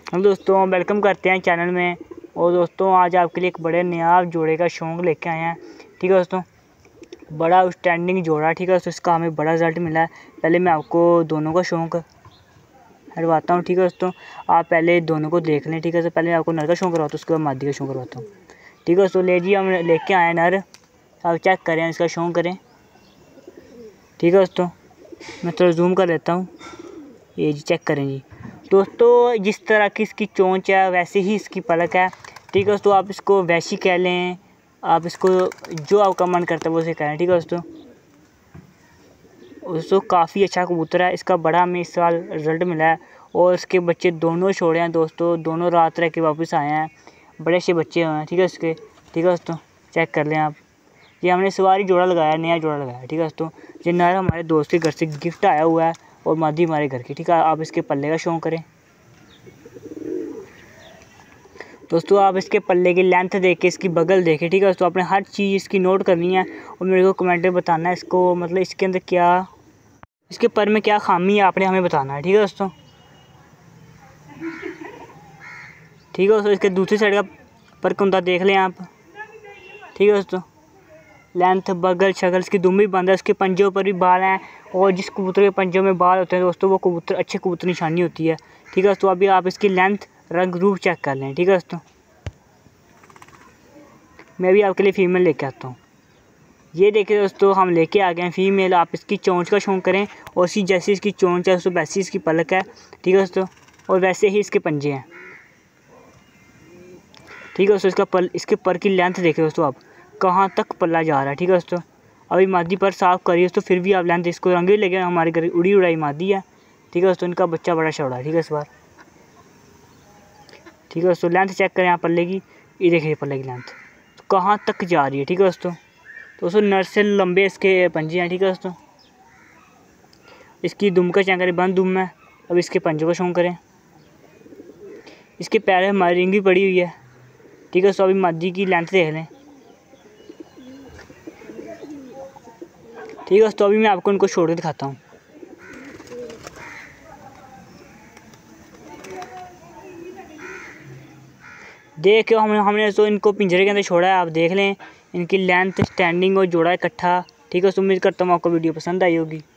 हम दोस्तों वेलकम करते हैं चैनल में। और दोस्तों आज आपके लिए एक बड़े नया जोड़े का शौक लेके आए हैं। ठीक है दोस्तों, बड़ा आउटस्टैंडिंग जोड़ा। ठीक है दोस्तों, इसका हमें बड़ा रिजल्ट मिला है। पहले मैं आपको दोनों का शौक हटवाता हूँ। ठीक है दोस्तों, आप पहले दोनों को देख लें। ठीक है, तो पहले मैं आपको नर का शौक करवाता हूँ, उसके बाद मादी का शौक करवाता हूँ। ठीक है दोस्तों, ले जी हम लेके आए नर। आप चेक करें, इसका शौक करें। ठीक है दोस्तों, मैं थोड़ा जूम कर लेता हूँ। ये जी चेक करें जी दोस्तों, जिस तरह की इसकी चोंच है वैसे ही इसकी पलक है। ठीक है दोस्तों, आप इसको वैशी कह लें, आप इसको जो आपका मन करता है वो उसे कहें। ठीक है दोस्तों काफ़ी अच्छा कबूतर है। इसका बड़ा हमें इस साल रिज़ल्ट मिला है और इसके बच्चे दोनों छोड़े हैं दोस्तों, दोनों रात रह के वापस आए हैं। बड़े अच्छे बच्चे हुए हैं। ठीक है इसके। ठीक है दोस्तों, चेक कर लें आप। ये हमने सवारी जोड़ा लगाया, नया जोड़ा लगाया। ठीक है दोस्तों, ये नर हमारे दोस्त के घर से गिफ्ट आया हुआ है और मादी हमारे घर की। ठीक है, आप इसके पल्ले का शौक करें दोस्तों। आप इसके पल्ले की लेंथ देख के, इसकी बगल देखें। ठीक है दोस्तों, आपने हर चीज़ इसकी नोट करनी है और मेरे को कमेंट में बताना है इसको, मतलब इसके अंदर क्या, इसके पर में क्या खामी है, आपने हमें बताना है। ठीक है दोस्तों। ठीक है दोस्तों, इसके दूसरी साइड का पर कुंदा देख लें आप। ठीक है दोस्तों, लेंथ बगल शगल इसकी दुम भी बंद है, उसके पंजों पर भी बाल हैं। और जिस कबूतर के पंजों में बाल होते हैं दोस्तों, वो कबूतर अच्छे कबूतर निशानी होती है। ठीक है दोस्तों, अभी आप इसकी लेंथ रंग रूप चेक कर लें। ठीक है दोस्तों, मैं भी आपके लिए फ़ीमेल लेके आता हूँ। ये देखिए दोस्तों, हम लेके आ गए हैं फ़ीमेल। आप इसकी चोंच का शौक करें और इसी जैसी इसकी चोंच है दोस्तों वैसी इसकी पलक है। ठीक है दोस्तों, और वैसे ही इसके पंजे हैं। ठीक है दोस्तों, इसके पर की लेंथ देखिए दोस्तों, आप कहाँ तक पल्ला जा रहा है। ठीक है दोस्तों, अभी मादी पर साफ़ करिए दोस्तों, फिर भी आप लेंथ इसको रंग भी लगे, हमारे घर उड़ी उड़ाई मादी है। ठीक है दोस्तों, इनका बच्चा बड़ा चौड़ा है। ठीक है इस बार। ठीक है दोस्तों, लेंथ चेक करें आप पल्ले की। ये देखिए पल्ले की लेंथ तो कहाँ तक जा रही है। ठीक है दोस्तों नर से लंबे इसके पंजे हैं। ठीक है दोस्तों, इसकी दुम का चेक करें, बंद दुम है। अब इसके पंजों का शौक करें। इसके पैर में हमारी रिंग भी पड़ी हुई है। ठीक है दोस्तों, अभी मादी की लेंथ देख लें। ठीक है दोस्तों, अभी मैं आपको इनको छोड़ के दिखाता हूँ। देखिए हमने तो इनको पिंजरे के अंदर छोड़ा है। आप देख लें इनकी लेंथ, स्टैंडिंग और जोड़ा इकट्ठा। ठीक है दोस्तों, उम्मीद करता हूँ आपको वीडियो पसंद आई होगी।